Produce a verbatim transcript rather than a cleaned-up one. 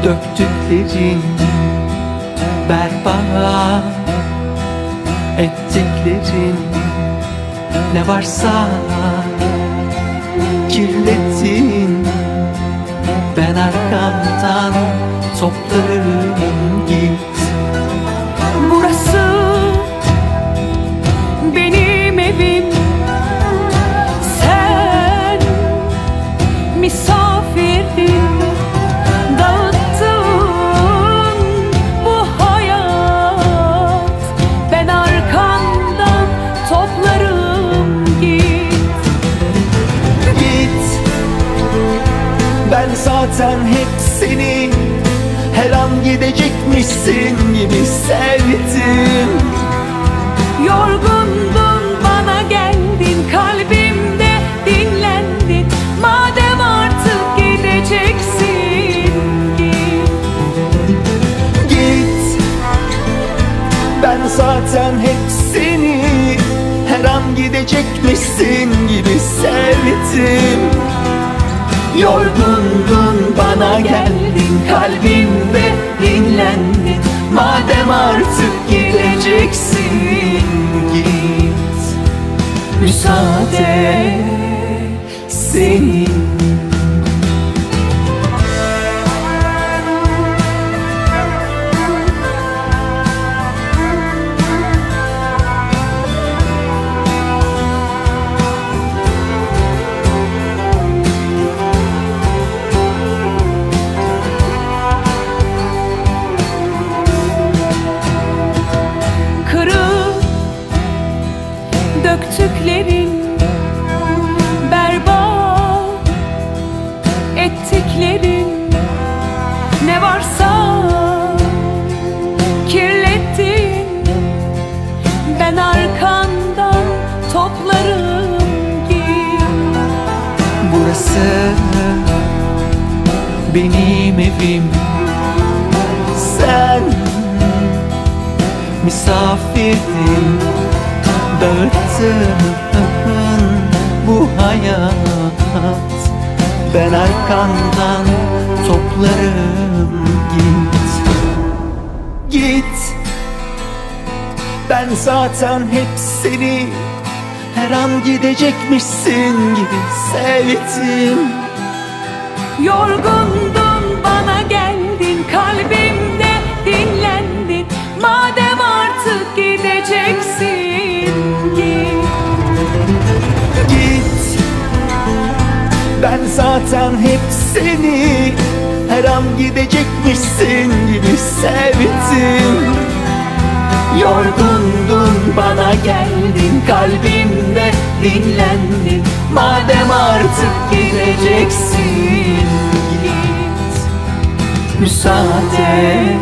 Döktüklerin berbat ettiklerin ne varsa kirlettin. Ben arkamdan toplarım, git. Burası benim evim, sen misafirdin. Dağıttın bu hayat, ben arkandan toplarım, git. Git. Ben zaten hep seni her an gidecekmişsin gibi sevdim. Yorgundun, bana geldin, kalbimde dinlendin. Madem artık gideceksin, git. Git. Ben zaten hep seni her an gidecekmişsin gibi sevdim. Yorgundun, bana geldin, kalbimde dinlendin. Madem artık gideceksin, git. Müsaade senin. Döktüklerin berbat ettiklerin ne varsa kirlettin. Ben arkandan toplarım, git. Burası benim evim, sen misafirdin. Dağıttın bu hayat, ben arkandan toplarım, git. Git. Ben zaten hep seni her an gidecekmişsin gibi sevdim. Yorgundun, bana geldin, kalbimde dinlendin. Madem artık gideceksin, git. Git. Ben zaten hep seni her an gidecekmişsin gibi sevdim. Yorgundun, bana geldin, kalbimde dinlendin. Madem artık gideceksin, git. Müsaade